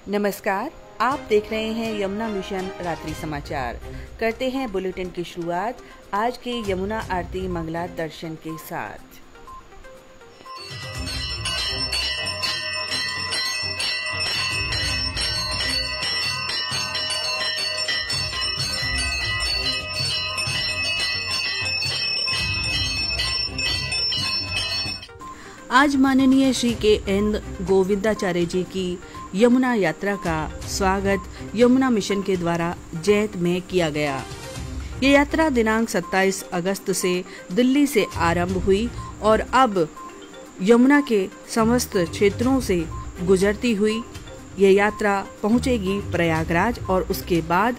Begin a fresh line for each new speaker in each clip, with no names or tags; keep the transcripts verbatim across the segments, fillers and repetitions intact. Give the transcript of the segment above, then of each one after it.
नमस्कार, आप देख रहे हैं यमुना मिशन रात्रि समाचार। करते हैं बुलेटिन की शुरुआत आज के यमुना आरती मंगला दर्शन के साथ। आज माननीय श्री के एन गोविंदाचार्य जी की यमुना यात्रा का स्वागत यमुना मिशन के द्वारा जैत में किया गया। ये यात्रा दिनांक सत्ताईस अगस्त से दिल्ली से आरंभ हुई और अब यमुना के समस्त क्षेत्रों से गुजरती हुई ये यात्रा पहुंचेगी प्रयागराज और उसके बाद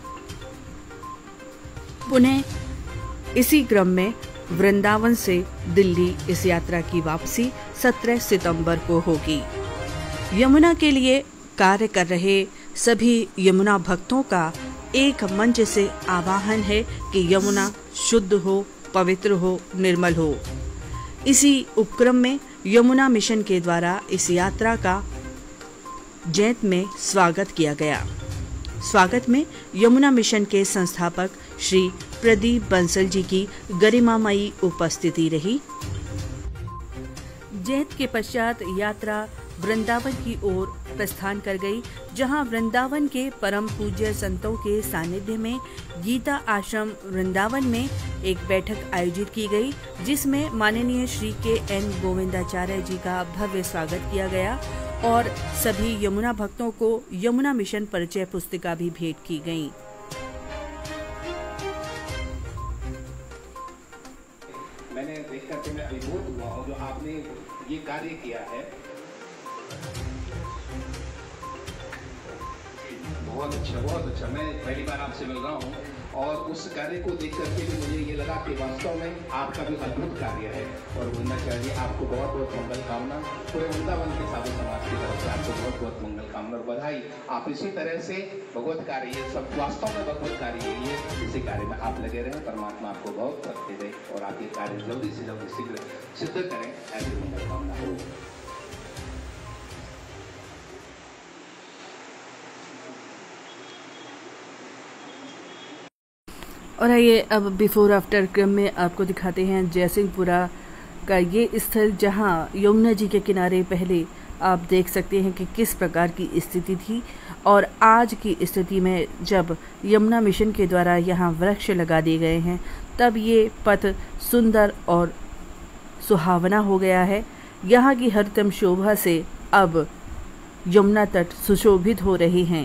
पुनः इसी क्रम में वृंदावन से दिल्ली इस यात्रा की वापसी सत्रह सितंबर को होगी। यमुना के लिए कार्य कर रहे सभी यमुना भक्तों का एक मंच से आह्वान है कि यमुना शुद्ध हो, पवित्र हो, निर्मल हो। इसी उपक्रम में यमुना मिशन के द्वारा इस यात्रा का जैत में स्वागत किया गया। स्वागत में यमुना मिशन के संस्थापक श्री प्रदीप बंसल जी की गरिमामयी उपस्थिति रही। जैत के पश्चात यात्रा वृंदावन की ओर प्रस्थान कर गई, जहां वृंदावन के परम पूज्य संतों के सानिध्य में गीता आश्रम वृंदावन में एक बैठक आयोजित की गई, जिसमें माननीय श्री के एन गोविंदाचार्य जी का भव्य स्वागत किया गया और सभी यमुना भक्तों को यमुना मिशन परिचय पुस्तिका भी भेंट की गई।
मैंने देख करके मैं अभिभूत हुआ हूँ जो आपने ये कार्य किया है, बहुत अच्छा बहुत अच्छा। मैं पहली बार आपसे मिल रहा हूँ और उस कार्य को देख करके भी मुझे ये लगा कि वास्तव में आपका भी अद्भुत कार्य है और होना चाहिए। आपको बहुत बहुत मंगल कामना, पूरे वृंदावन के साधु समाज की तरफ से आपको बहुत बहुत मंगल कामना और बधाई। आप इसी तरह से भगवत कार्य, ये सब वास्तव में भगवत कार्य है, ये इसी कार्य में आप लगे रहें। परमात्मा आपको बहुत शक्ति दे और आप ये कार्य जल्दी से जल्दी शीघ्र सिद्ध करें, ऐसी मंगल कामना हो।
और आइए अब बिफोर आफ्टर क्रम में आपको दिखाते हैं जयसिंहपुरा का ये स्थल, जहां यमुना जी के किनारे पहले आप देख सकते हैं कि किस प्रकार की स्थिति थी और आज की स्थिति में जब यमुना मिशन के द्वारा यहां वृक्ष लगा दिए गए हैं तब ये पथ सुंदर और सुहावना हो गया है। यहाँ की हरतम शोभा से अब यमुना तट सुशोभित हो रहे हैं।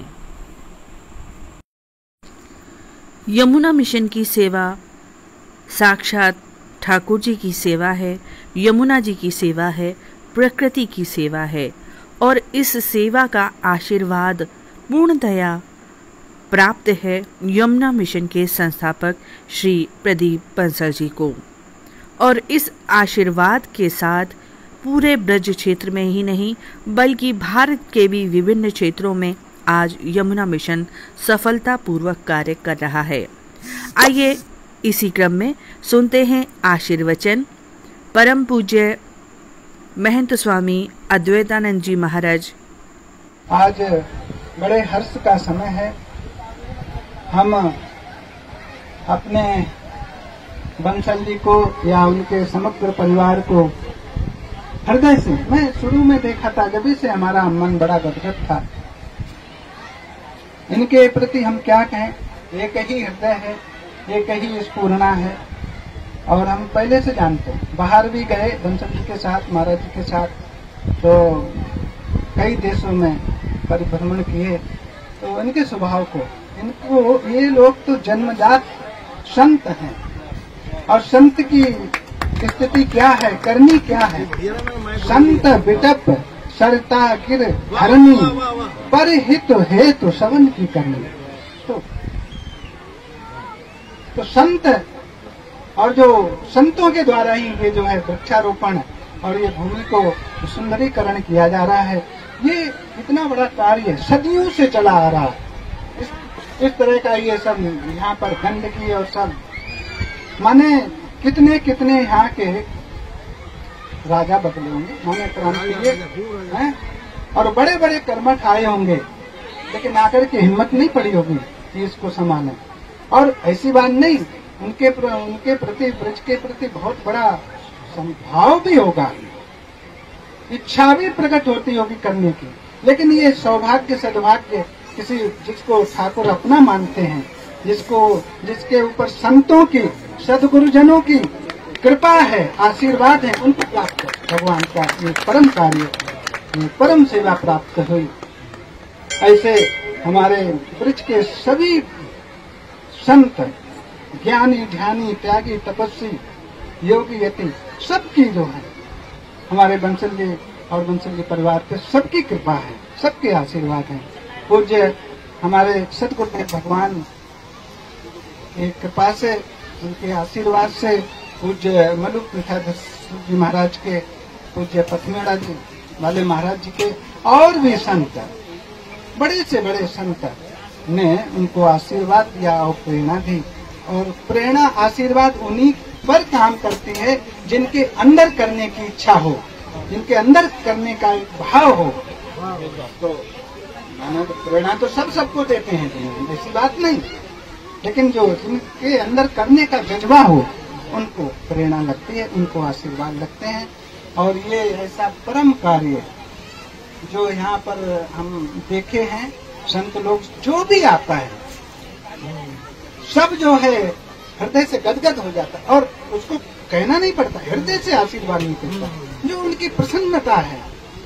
यमुना मिशन की सेवा साक्षात ठाकुर जी की सेवा है, यमुना जी की सेवा है, प्रकृति की सेवा है और इस सेवा का आशीर्वाद पूर्णतया प्राप्त है यमुना मिशन के संस्थापक श्री प्रदीप बंसल जी को। और इस आशीर्वाद के साथ पूरे ब्रज क्षेत्र में ही नहीं बल्कि भारत के भी विभिन्न क्षेत्रों में आज यमुना मिशन सफलतापूर्वक कार्य कर रहा है। आइए इसी क्रम में सुनते हैं आशीर्वचन परम पूज्य महंत स्वामी अद्वैतानंद जी महाराज।
आज बड़े हर्ष का समय है। हम अपने बंसल जी को या उनके समग्र परिवार को हृदय से, मैं शुरू में देखा था जब से हमारा मन बड़ा गदगद था। इनके प्रति हम क्या कहें, एक ही हृदय है, एक ही स्फूर्णा है और हम पहले से जानते हैं। बाहर भी गए बंसल जी के साथ, महाराज जी के साथ, तो कई देशों में परिभ्रमण किए, तो इनके स्वभाव को, इनको, ये लोग तो जन्मजात संत हैं और संत की स्थिति क्या है, करनी क्या है। संत बिटप सरता गिर धरनी पर हित हेतु सवन की करनी। तो, तो संत और जो संतों के द्वारा ही ये जो है वृक्षारोपण और ये भूमि को सुंदरीकरण किया जा रहा है, ये इतना बड़ा कार्य सदियों से चला आ रहा है। इस, इस तरह का ये सब यहाँ पर गंदगी और सब, माने कितने कितने यहाँ के राजा बदले होंगे, माने क्रांति हैं और बड़े बड़े कर्मठ आए होंगे लेकिन आकर के हिम्मत नहीं पड़ी होगी कि इसको संभाले। और ऐसी बात नहीं, उनके प्र, उनके प्रति ब्रज के प्रति बहुत बड़ा भाव भी होगा, इच्छा भी प्रकट होती होगी करने की। लेकिन ये सौभाग्य सद्भाग्य किसी जिसको ठाकुर अपना मानते हैं, जिसको जिसके ऊपर संतों की सदगुरुजनों की कृपा है, आशीर्वाद है, उनको प्राप्त भगवान का ये परम कार्य, ये परम सेवा प्राप्त हुई। ऐसे हमारे ब्रज के सभी संत, ज्ञानी ध्यानी त्यागी तपस्वी योगी यति सबकी जो है हमारे बंसल जी और बंसल जी परिवार पे सबकी कृपा है, सबके आशीर्वाद है। पूज्य हमारे सतगुरुदेव भगवान की कृपा से, उनके आशीर्वाद से, पूज्य मलुक पीठाधीश जी महाराज के, पूज्य पथमेड़ा जी वाले महाराज जी के और भी संत, बड़े से बड़े संत ने उनको आशीर्वाद दिया और प्रेरणा दी। और प्रेरणा आशीर्वाद उन्हीं पर काम करती है जिनके अंदर करने की इच्छा हो, जिनके अंदर करने का भाव हो। तो प्रेरणा तो सब सबको देते हैं, ऐसी बात नहीं, लेकिन जो जिनके अंदर करने का जज्बा हो उनको प्रेरणा लगती है, उनको आशीर्वाद लगते हैं। और ये ऐसा परम कार्य जो यहाँ पर हम देखे हैं, संत लोग जो भी आता है सब जो है हृदय से गदगद हो जाता है, और उसको कहना नहीं पड़ता, हृदय से आशीर्वाद निकलता है, जो उनकी प्रसन्नता है।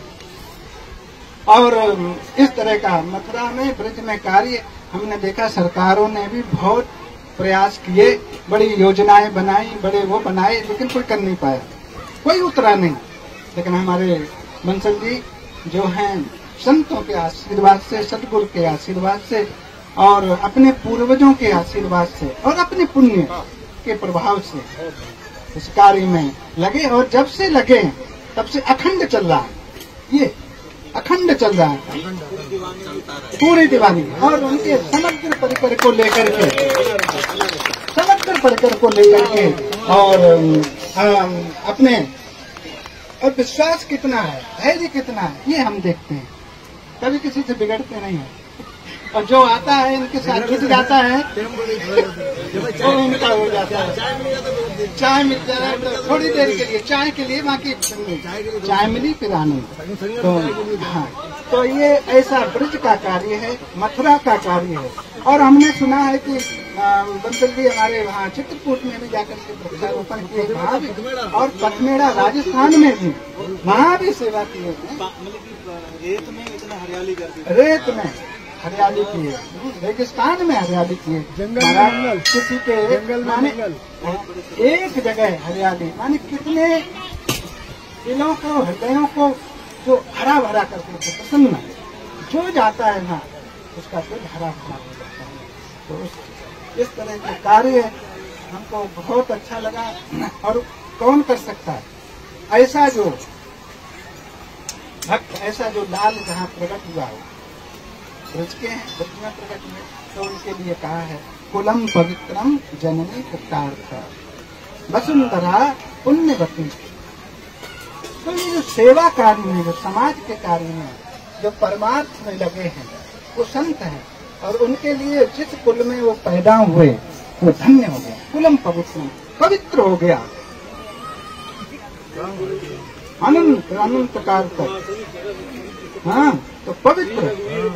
और इस तरह का मथुरा में ब्रज में कार्य हमने देखा, सरकारों ने भी बहुत प्रयास किए, बड़ी योजनाएं बनाई, बड़े वो बनाए, लेकिन कोई कर नहीं पाया, कोई उतरा नहीं। लेकिन हमारे बंसल जी जो हैं संतों के आशीर्वाद से, सदगुरु के आशीर्वाद से और अपने पूर्वजों के आशीर्वाद से और अपने पुण्य के प्रभाव से इस कार्य में लगे। और जब से लगे तब से अखंड चल रहा है, ये अखंड चल रहा है पूरी दीवानी। और उनके समग्र परिकर को लेकर के, समग्र परिकर को लेकर के और आ, अपने और विश्वास कितना है, धैर्य कितना है, ये हम देखते हैं। कभी किसी से बिगड़ते नहीं है, और जो आता है इनके साथ जुट जाता है वो इनका हो जाता है। चाय मिल जाए तो थोड़ी देर के लिए, चाय के लिए, बाकी चाय मिली फिर आनंद। तो हाँ, तो ये ऐसा ब्रज का कार्य है, मथुरा का कार्य है। और हमने सुना है कि बंसल जी हमारे वहाँ चित्रकूट में भी जाकर के वृक्षारोपण किए, वहाँ भी, और पथमेड़ा राजस्थान में भी, वहाँ भी सेवा की है। रेत में इतना हरियाली कर दी, रेत में हरियाली की है, रेगिस्तान में हरियाली की है, जंगल किसी के जंगल माने एक जगह हरियाली, माने कितने दिलों को, हृदयों को जो हरा भरा करके प्रसन्न जो जाता है ना, उसका दिल हरा भरा हो जाता है। तो उस इस तरह के कार्य हमको बहुत अच्छा लगा। और कौन कर सकता है ऐसा जो भक्त, ऐसा जो लाल जहाँ प्रकट हुआ हो, ब्रज के हैं, ब्रज में प्रकट हुए, तो उनके लिए कहा है कुलम पवित्रम जननी कृतार्थ वसुंधरा पुण्यवती। तो ये जो सेवा कार्य में, जो समाज के कार्य में, जो परमार्थ में लगे हैं, वो संत हैं। और उनके लिए जिस कुल में वो पैदा हुए वो धन्य हो गया, कुलम पवित्रम, पवित्र हो गया, अनंत अनंत काल तक। हाँ, तो पवित्र,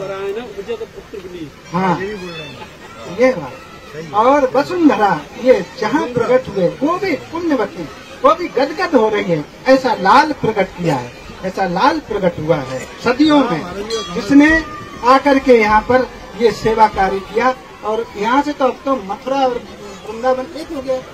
हाँ ये बात। और वसुंधरा, ये जहाँ प्रकट हुए वो भी पुण्यवती, वो भी गदगद हो रही है। ऐसा लाल प्रकट किया है, ऐसा लाल प्रकट हुआ है सदियों में, जिसने आकर के यहाँ पर ये सेवा कार्य किया। और यहाँ से तो अब तो मथुरा और वृंदावन एक हो गया,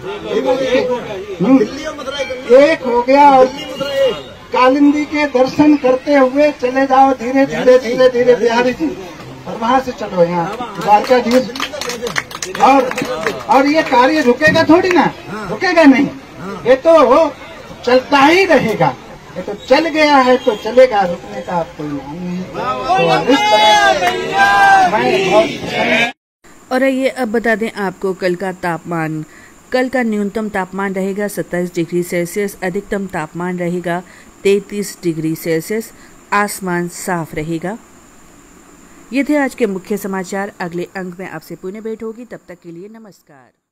एक हो गया। और कालिंदी के दर्शन करते हुए चले जाओ धीरे धीरे धीरे धीरे बिहारी जी, और वहाँ से चलो यहाँ द्वारकाधीश। और और ये कार्य रुकेगा थोड़ी ना, रुकेगा नहीं, ये तो चलता ही रहेगा। ये तो चल गया है तो चलेगा, रुकने का कोई नाम नहीं। तो इस तरह मैं
और ये अब बता दें आपको कल का तापमान। कल का न्यूनतम तापमान रहेगा सत्ताईस डिग्री सेल्सियस, अधिकतम तापमान रहेगा तैंतीस डिग्री सेल्सियस, आसमान साफ रहेगा। ये थे आज के मुख्य समाचार। अगले अंक में आपसे पुनः भेंट होगी, तब तक के लिए नमस्कार।